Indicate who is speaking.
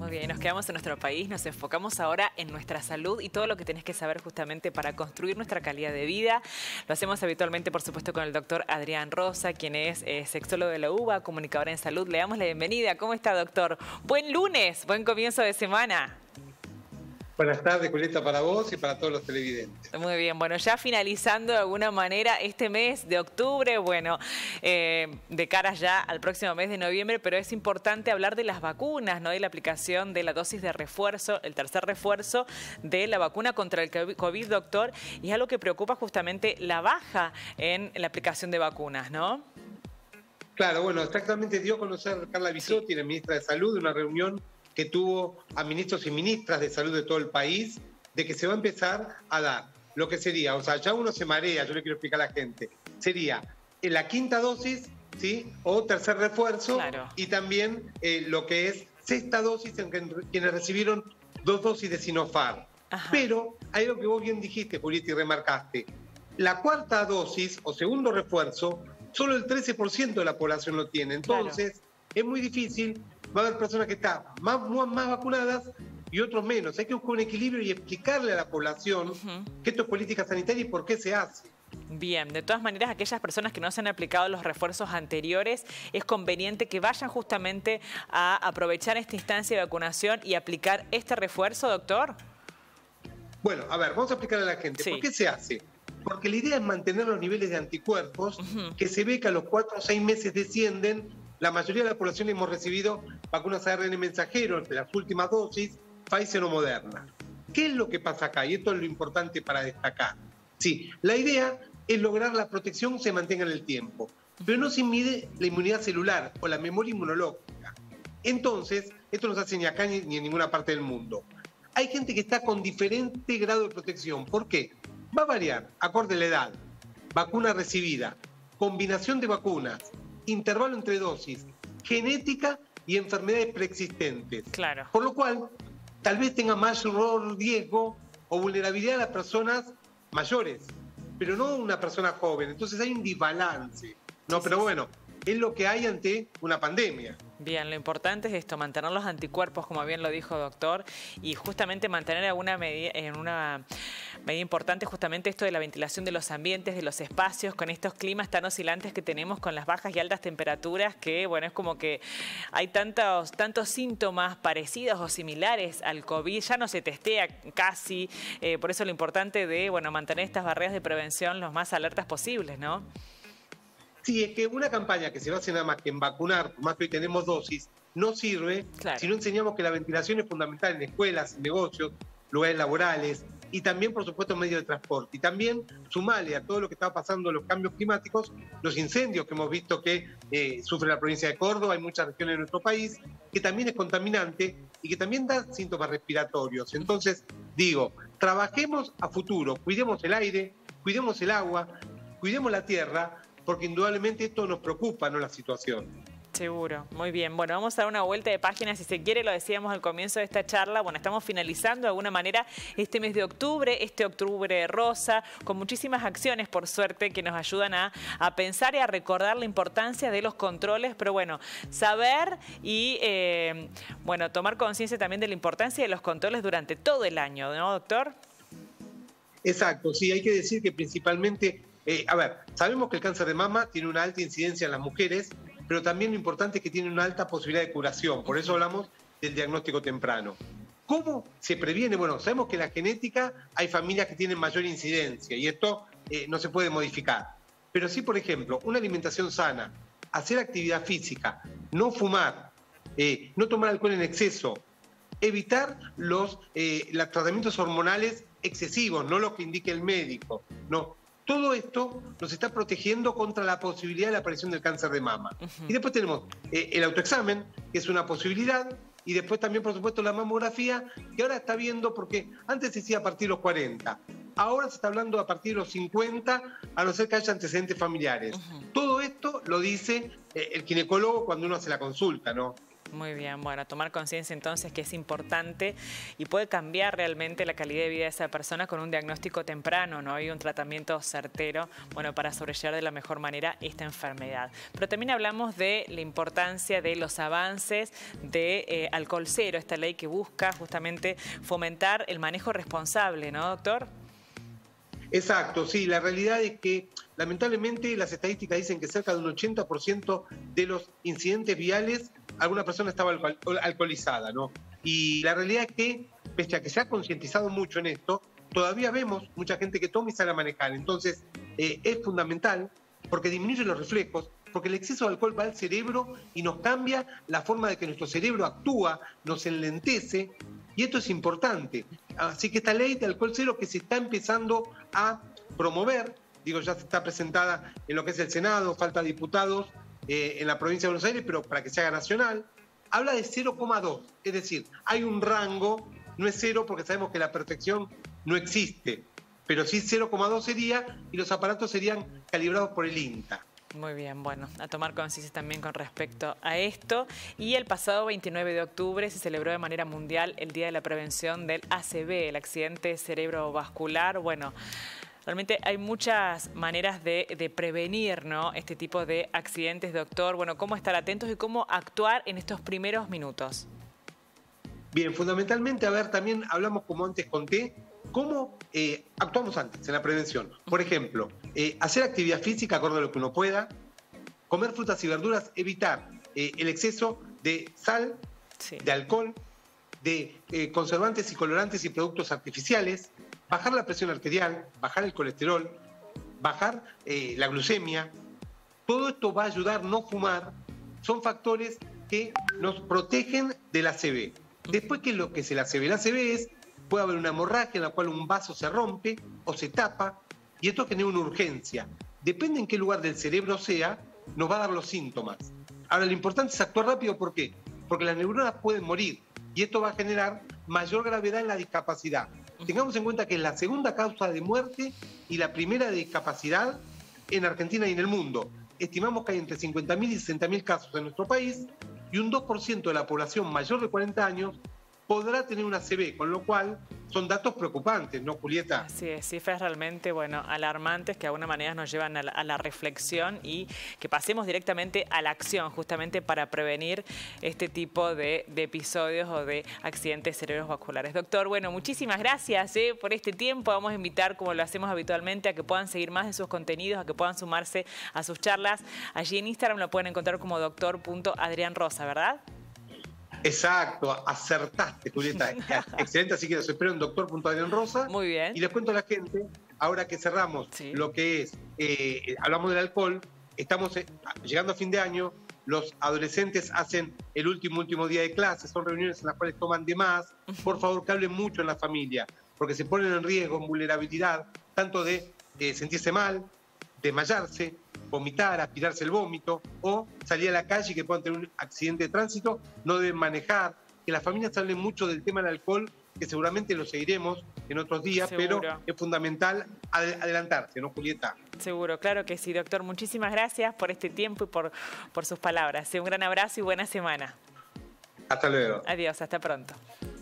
Speaker 1: Muy bien, nos quedamos en nuestro país, nos enfocamos ahora en nuestra salud y todo lo que tenés que saber justamente para construir nuestra calidad de vida. Lo hacemos habitualmente, por supuesto, con el doctor Adrián Rosa, quien es sexólogo de la UBA, comunicador en salud. Le damos la bienvenida. ¿Cómo está, doctor? Buen lunes, buen comienzo de semana.
Speaker 2: Buenas tardes, Julieta, para vos y para todos los televidentes.
Speaker 1: Muy bien, bueno, ya finalizando de alguna manera este mes de octubre, bueno, de cara ya al próximo mes de noviembre, pero es importante hablar de las vacunas, ¿no? Y la aplicación de la dosis de refuerzo, el tercer refuerzo de la vacuna contra el COVID, doctor, y es algo que preocupa justamente la baja en la aplicación de vacunas, ¿no?
Speaker 2: Claro, bueno, exactamente dio a conocer Carla Bisotti, la ministra de Salud, de una reunión que tuvo a ministros y ministras de salud de todo el país, de que se va a empezar a dar lo que sería, o sea, ya uno se marea, yo le quiero explicar a la gente, sería en la quinta dosis, ¿sí? O tercer refuerzo, claro. Y también lo que es sexta dosis en quienes recibieron 2 dosis de Sinopharm. Ajá. Pero hay lo que vos bien dijiste, Julieta, y remarcaste, la cuarta dosis o segundo refuerzo, solo el 13% de la población lo tiene, entonces claro. Es muy difícil. Va a haber personas que están más vacunadas y otros menos. Hay que buscar un equilibrio y explicarle a la población que esto es política sanitaria y por qué se hace.
Speaker 1: Bien, de todas maneras, aquellas personas que no se han aplicado los refuerzos anteriores, es conveniente que vayan justamente a aprovechar esta instancia de vacunación y aplicar este refuerzo, doctor.
Speaker 2: Bueno, a ver, vamos a explicarle a la gente. Sí. ¿Por qué se hace? Porque la idea es mantener los niveles de anticuerpos, que se ve que a los 4 o 6 meses descienden. La mayoría de la población hemos recibido vacunas ARN mensajero, entre las últimas dosis, Pfizer o Moderna. ¿Qué es lo que pasa acá? Y esto es lo importante para destacar. Sí, la idea es lograr la protección se mantenga en el tiempo, pero no se mide la inmunidad celular o la memoria inmunológica. Entonces, esto no se hace ni acá ni en ninguna parte del mundo. Hay gente que está con diferente grado de protección. ¿Por qué? Va a variar, acorde a la edad, vacuna recibida, combinación de vacunas, intervalo entre dosis, genética y enfermedades preexistentes. Claro. Por lo cual, tal vez tenga mayor riesgo o vulnerabilidad a las personas mayores, pero no una persona joven. Entonces hay un desbalance. No, pero bueno, es lo que hay ante una pandemia.
Speaker 1: Bien, lo importante es esto, mantener los anticuerpos, como bien lo dijo doctor, y justamente mantener una medida importante justamente esto de la ventilación de los ambientes, de los espacios, con estos climas tan oscilantes que tenemos, con las bajas y altas temperaturas, que bueno, es como que hay tantos síntomas parecidos o similares al COVID, ya no se testea casi, por eso lo importante de mantener estas barreras de prevención lo más alertas posibles, ¿no?
Speaker 2: Sí, es que una campaña que se base nada más que en vacunar, por más que hoy tenemos dosis, no sirve si no enseñamos que la ventilación es fundamental en escuelas, en negocios, lugares laborales y también, por supuesto, en medios de transporte. Y también sumarle a todo lo que está pasando, los cambios climáticos, los incendios que hemos visto que sufre la provincia de Córdoba, hay muchas regiones de nuestro país, que también es contaminante y que también da síntomas respiratorios. Entonces, digo, trabajemos a futuro, cuidemos el aire, cuidemos el agua, cuidemos la tierra, porque indudablemente esto nos preocupa, ¿no?, la situación.
Speaker 1: Seguro, muy bien. Bueno, vamos a dar una vuelta de página, si se quiere, lo decíamos al comienzo de esta charla. Bueno, estamos finalizando de alguna manera este mes de octubre, este octubre rosa, con muchísimas acciones, por suerte, que nos ayudan a pensar y a recordar la importancia de los controles, pero bueno, saber y, tomar conciencia también de la importancia de los controles durante todo el año, ¿no, doctor?
Speaker 2: Exacto, sí, hay que decir que principalmente... sabemos que el cáncer de mama tiene una alta incidencia en las mujeres, pero también lo importante es que tiene una alta posibilidad de curación. Por eso hablamos del diagnóstico temprano. ¿Cómo se previene? Bueno, sabemos que en la genética hay familias que tienen mayor incidencia y esto no se puede modificar. Pero sí, por ejemplo, una alimentación sana, hacer actividad física, no fumar, no tomar alcohol en exceso, evitar los tratamientos hormonales excesivos, no lo que indique el médico, no. Todo esto nos está protegiendo contra la posibilidad de la aparición del cáncer de mama. Y después tenemos el autoexamen, que es una posibilidad, y después también, por supuesto, la mamografía, que ahora está viendo, porque antes se decía a partir de los 40, ahora se está hablando a partir de los 50, a no ser que haya antecedentes familiares. Todo esto lo dice el ginecólogo cuando uno hace la consulta, ¿no?
Speaker 1: Muy bien, bueno, tomar conciencia entonces que es importante y puede cambiar realmente la calidad de vida de esa persona con un diagnóstico temprano, ¿no? Y un tratamiento certero, bueno, para sobrellevar de la mejor manera esta enfermedad. Pero también hablamos de la importancia de los avances de Alcohol Cero, esta ley que busca justamente fomentar el manejo responsable, ¿no, doctor?
Speaker 2: Exacto, sí, la realidad es que lamentablemente las estadísticas dicen que cerca de un 80% de los incidentes viales alguna persona estaba alcoholizada, ¿no? Y la realidad es que, pese a que se ha concientizado mucho en esto, todavía vemos mucha gente que toma y sale a manejar. Entonces, es fundamental porque disminuye los reflejos, porque el exceso de alcohol va al cerebro y nos cambia la forma de que nuestro cerebro actúa, nos enlentece, y esto es importante. Así que esta ley de alcohol cero que se está empezando a promover, digo, ya está presentada en lo que es el Senado, falta diputados en la provincia de Buenos Aires, pero para que se haga nacional, habla de 0,2, es decir, hay un rango, no es cero porque sabemos que la perfección no existe, pero sí 0,2 sería y los aparatos serían calibrados por el INTA.
Speaker 1: Muy bien, bueno, a tomar conciencia también con respecto a esto. Y el pasado 29 de octubre se celebró de manera mundial el Día de la Prevención del ACV, el accidente cerebrovascular. Bueno, realmente hay muchas maneras de prevenir, ¿no?, este tipo de accidentes, doctor. Bueno, cómo estar atentos y cómo actuar en estos primeros minutos.
Speaker 2: Bien, fundamentalmente, a ver, también hablamos, como antes conté, cómo actuamos antes en la prevención. Por ejemplo, hacer actividad física acorde a lo que uno pueda, comer frutas y verduras, evitar el exceso de sal, sí, de alcohol, de conservantes y colorantes y productos artificiales, bajar la presión arterial, bajar el colesterol, bajar la glucemia. Todo esto va a ayudar. No fumar, son factores que nos protegen del ACV. Después, ¿qué es lo que es el ACV? El ACV es, puede haber una hemorragia en la cual un vaso se rompe o se tapa, y esto genera una urgencia. Depende en qué lugar del cerebro sea, nos va a dar los síntomas. Ahora, lo importante es actuar rápido. ¿Por qué? Porque las neuronas pueden morir, y esto va a generar mayor gravedad en la discapacidad. Tengamos en cuenta que es la segunda causa de muerte y la primera de discapacidad en Argentina y en el mundo. Estimamos que hay entre 50.000 y 60.000 casos en nuestro país, y un 2% de la población mayor de 40 años podrá tener una ACV, con lo cual son datos preocupantes, ¿no, Julieta?
Speaker 1: Así es, cifras realmente, bueno, alarmantes que de alguna manera nos llevan a la reflexión y que pasemos directamente a la acción, justamente para prevenir este tipo de episodios o de accidentes cerebrovasculares. Doctor, bueno, muchísimas gracias por este tiempo. Vamos a invitar, como lo hacemos habitualmente, a que puedan seguir más de sus contenidos, a que puedan sumarse a sus charlas. Allí en Instagram lo pueden encontrar como doctor.adrianrosa, ¿verdad?
Speaker 2: Exacto, acertaste, Julieta. Excelente, así que los espero en doctor.adrianrosa.
Speaker 1: Muy bien.
Speaker 2: Y les cuento a la gente, ahora que cerramos lo que es, hablamos del alcohol, estamos llegando a fin de año, los adolescentes hacen el último día de clase, son reuniones en las cuales toman de más. Por favor, que hablen mucho en la familia, porque se ponen en riesgo, en vulnerabilidad, tanto de sentirse mal, desmayarse, vomitar, aspirarse el vómito o salir a la calle y que puedan tener un accidente de tránsito. No deben manejar. Que las familias hablen mucho del tema del alcohol, que seguramente lo seguiremos en otros días. Seguro. Pero es fundamental adelantarse, ¿no, Julieta?
Speaker 1: Seguro, claro que sí, doctor. Muchísimas gracias por este tiempo y por sus palabras. Un gran abrazo y buena semana.
Speaker 2: Hasta luego.
Speaker 1: Adiós, hasta pronto.